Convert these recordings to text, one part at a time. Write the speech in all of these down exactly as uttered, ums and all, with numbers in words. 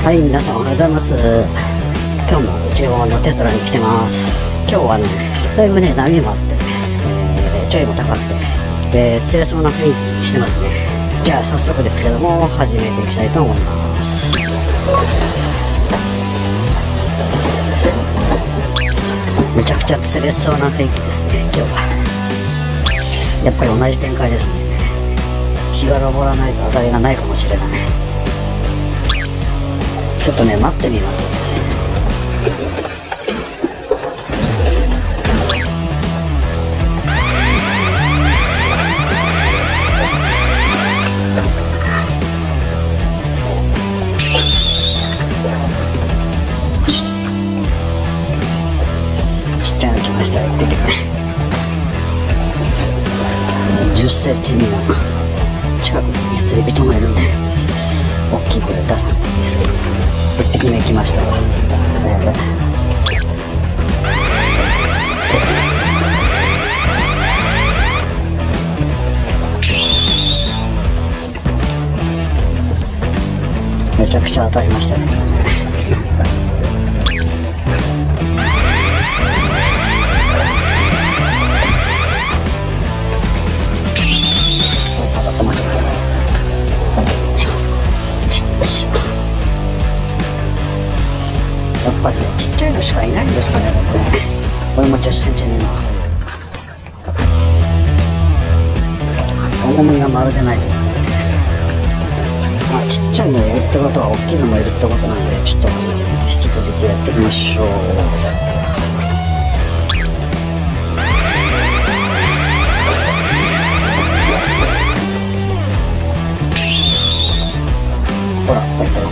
はい、皆さんおはようございます。今日も内房のテトラに来てます。今日はね、だいぶね、波もあって、えー、ちょいも高くて、で、釣れそうな雰囲気してますね。じゃあ早速ですけれども、始めていきたいと思います。めちゃくちゃ釣れそうな雰囲気ですね、今日は。やっぱり同じ展開ですね。日が昇らないと当たりがないかもしれない。ちょっとね、待ってみます。ちっちゃいの来ましたよ、いっぴき。じゅっセンチ未満。近くに釣り人もいるんで、大きい声出さないんですけど、いっぴきめ来ましたわ。めちゃくちゃ当たりましたね。やっぱりね、ちっちゃいのしかいないんですかね、僕ね。これもじゅっセンチ未満。重みがまるでないですね。まあ、ちっちゃいのいるってことは大きいのもいるってことなんで、ちょっと引き続きやっていきましょう。ほら、こうやって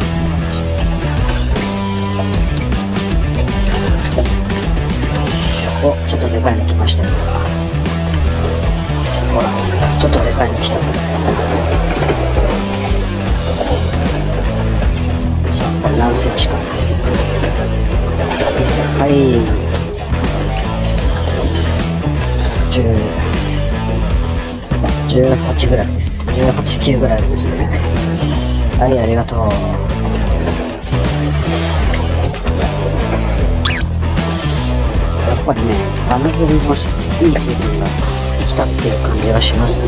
お、ちょっとでかいの来ましたよ。ほら、ちょっとでかいの来た。さあ、これ何センチか。はい。じゅう、じゅうはちぐらい。じゅうはち、きゅうぐらいですね。はい、ありがとう。やっぱりね、雨釣りもいいシーズンが来たっていう感じがしますね。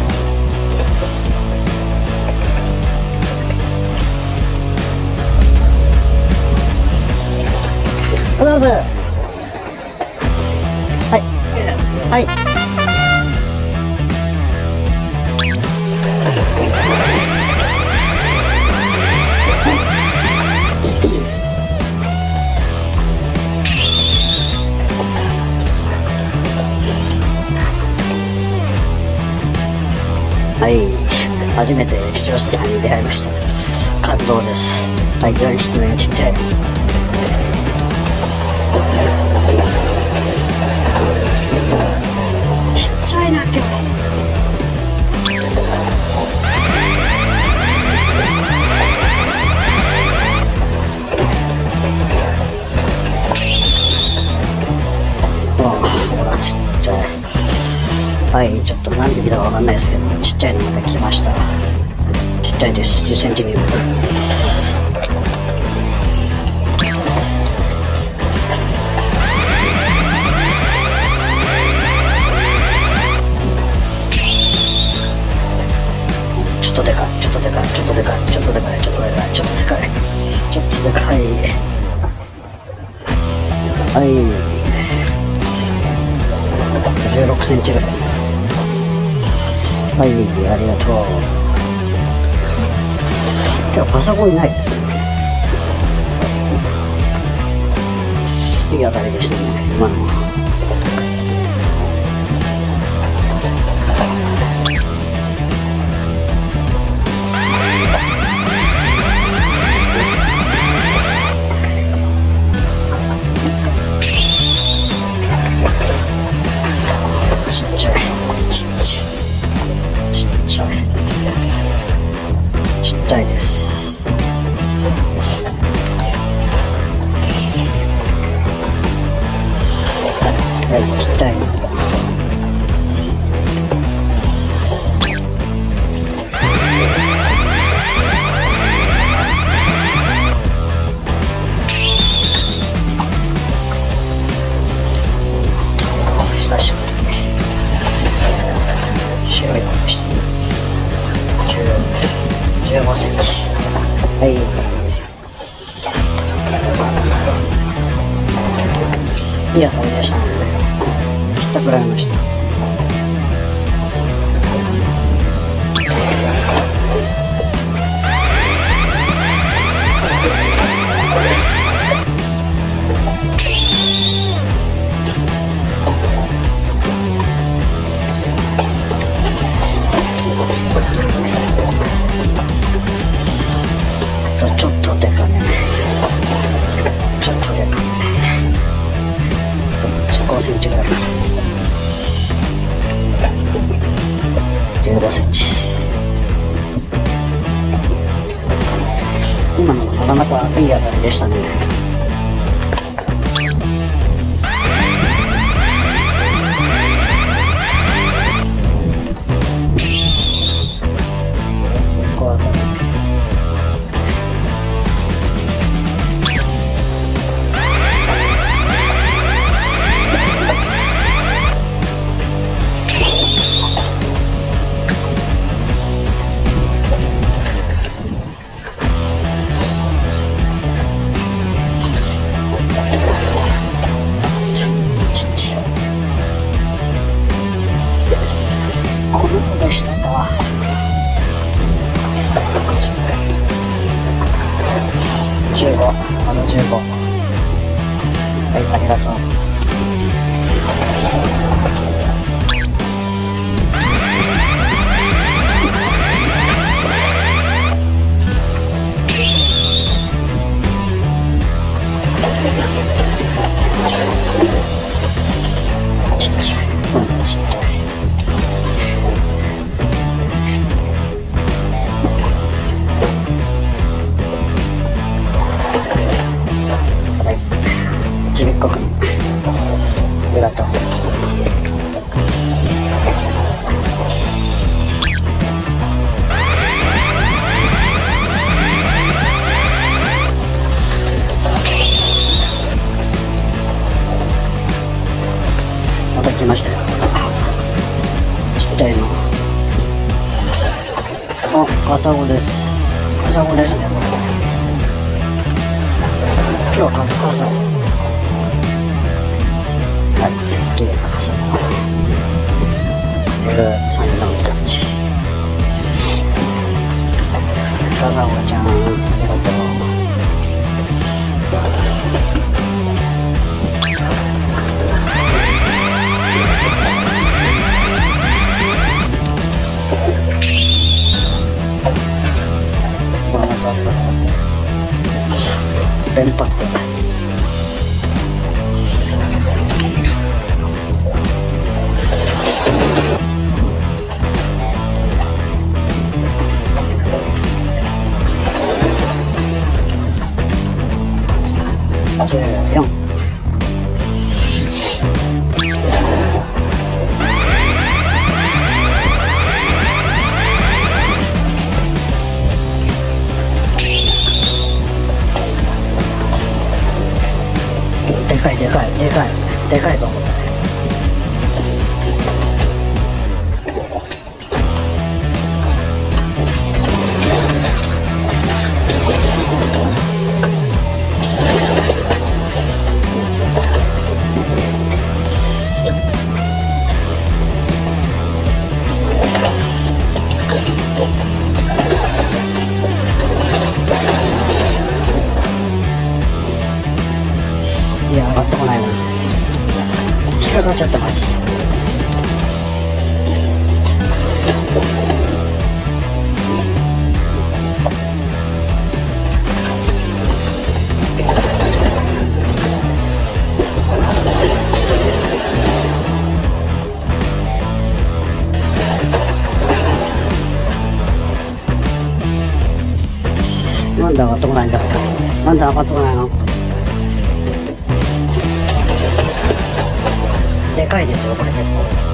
おはようございます。はい。はい。はい、初めて視聴者さんに出会いました。感動です。はい、よんひきめちっちゃい。ちっちゃいな、今日。あ、ほら、ちっちゃい。はい、ちょっと何匹だかわかんないですけど、ちっちゃいのまた来ました。ちっちゃいです。じゅっセンチ未満。ちょっとでかい、ちょっとでかい、ちょっとでかい、ちょっとでかい、ちょっとでかい、ちょっとでかい、ちょっとでかい。はい。じゅうろくセンチぐらい。はい、ありがとう。今日パサゴいないですね。いい当たりでしたね、今の。ちっちゃい、ちっちゃい。ちっちゃい。ちっちゃいです。はい、ちっちゃい。 ひったくられました。ちょっとでかめちょっとでかめじゅうごセンチぐらいかな。じゅうごセンチ。今のなかなかいい当たりでしたね。でしたか。じゅうご、あのじゅうご。はい、ありがとう。ちっちゃい、うん、ちっちゃい。ちびっこくん、ありがとう。また来ましたよ。ちっちゃいの。あ、カサゴです。カサゴですね。今日は初カサゴ。はい、綺麗なカサゴ。じゅうさん、よんセンチ。カサゴちゃん、ありがとう。連発。じゅうよん。でかいでかいでかいでかいぞ。いや、上がってこないな。引っかかっちゃってます。なんで上がってこないんだろう。なんで上がってこないの。でかいですよ、これ結構。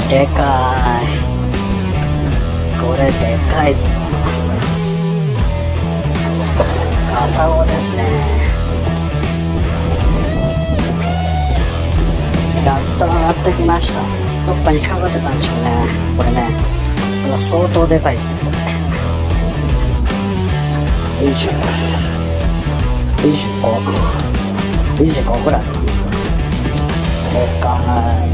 でかい。これでかいぞ。カサゴですね。やっと上がってきました。どっかに引っかかってたんでしょうね。これね、これは相当でかいですね。これにじゅう、にじゅうご、にじゅうごぐらい。でかい。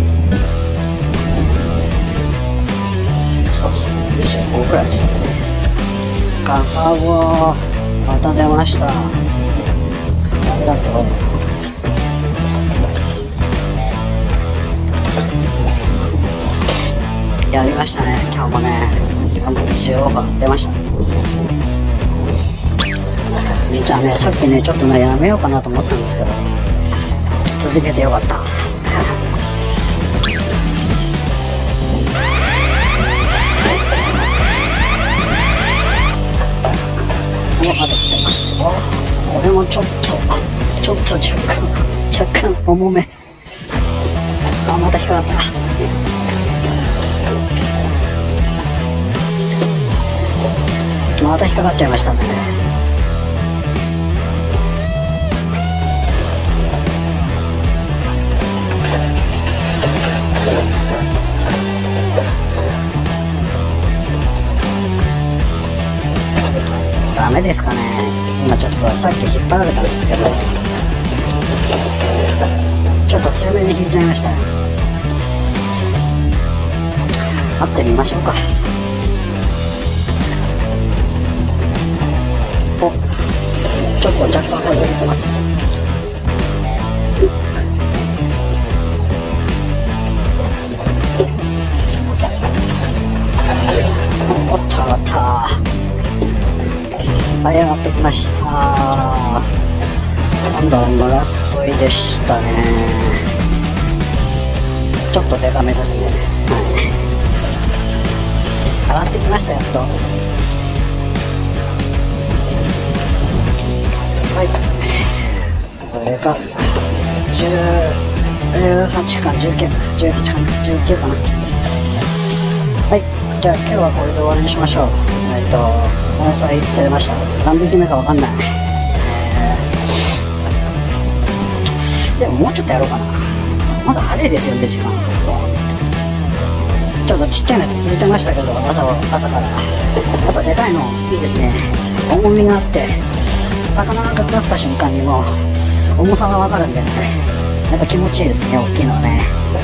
そうですね、にじゅうごぐらいですね。カサゴ、また出ました。ありがとう。やりましたね、今日もね。今日もにじゅうごばん出ました。じゃあね、さっきね、ちょっとね、やめようかなと思ってたんですけど、続けてよかった。もうまだ来てますよ。これもちょっと、ちょっと若干、若干重め。あ、また引っかかった。また引っかかっちゃいましたね。ダメですかね。今ちょっとさっき引っ張られたんですけど、ちょっと強めに引いちゃいましたね。待ってみましょうか。お、ちょっと若干外れてます。おっとおっと、はい、上がってきました。今度は争いでしたね。ちょっとデカめですね。はい、上がってきました。やっと。はい、これがじゅうはちかじゅうきゅう、じゅうはちかじゅうきゅうかな。はい、じゃあ今日はこれで終わりにしましょう。えっと放送いっちゃいました。何匹目かわかんない。えー、でももうちょっとやろうかな。まだ早いですよね、時間。ちょっとちっちゃいの続いてましたけど、朝は朝からやっぱでかいのいいですね。重みがあって魚がかかった瞬間にもう重さがわかるんでね、やっぱ気持ちいいですね、大きいのはね。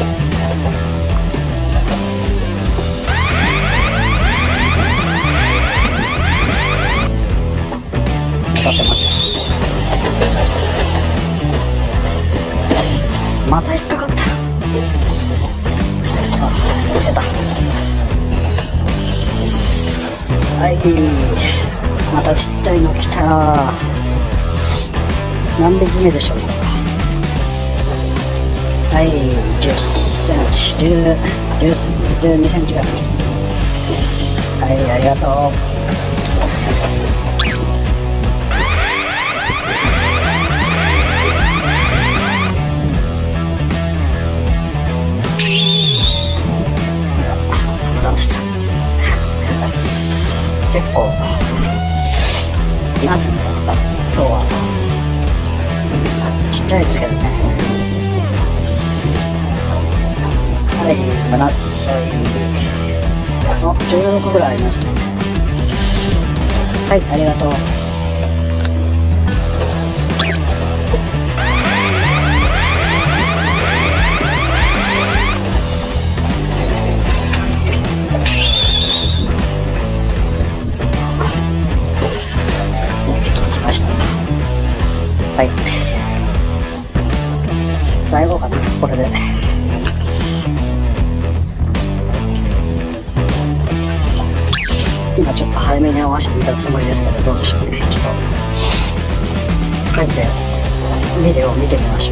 当たってます。また引っかかった。あ、出た。はい、またちっちゃいの来た。何匹目でしょうか。はい、じゅっセンチ、じゅう、じゅう、じゅうにセンチぐらい。はい、ありがとう。結構いますね、今日は。ちっちゃいですけどね。はい、ムラサイのじゅうろくぐらいありますね。はい、ありがとう。はい、最後かな、これで。今ちょっと早めに合わせてみたつもりですけど、どうでしょうね。ちょっと帰ってビデオを見てみましょう。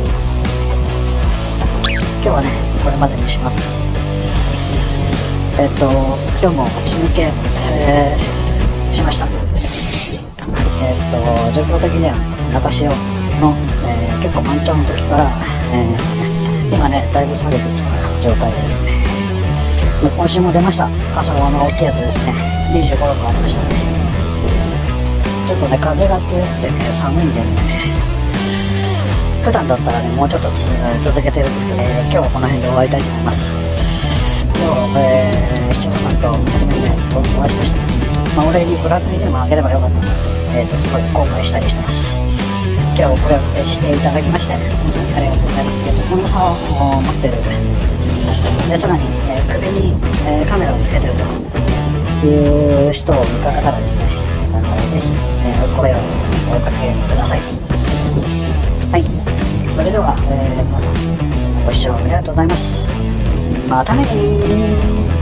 今日はね、これまでにします。えっと今日も血抜け、えー、しました。えっと状況的には中潮の、えー、結構満潮の時から、えー、今ねだいぶ下げてきた状態ですね。 今週も出ました。傘の大きいやつですね。にじゅうご、ろくありましたね。ちょっとね、風が強くてね、寒いんでね、普段だったらね、もうちょっとつ続けてるんですけどね、今日はこの辺で終わりたいと思います。今日、えー、視聴者さんと初めてお会いしました。まあ、お礼にブラックにでもあげればよかったなって、えーと、すごい後悔したりしてます。今日これをしていただきまして、本当にありがとうございます。えーと、この差を持ってる。で、さらに、えー、首に、えー、カメラをつけてるという人を見かけたらですね、あのぜひ、えー、声をおかけください。はい。それでは、えー、皆さん、いつもご視聴ありがとうございます。またねー。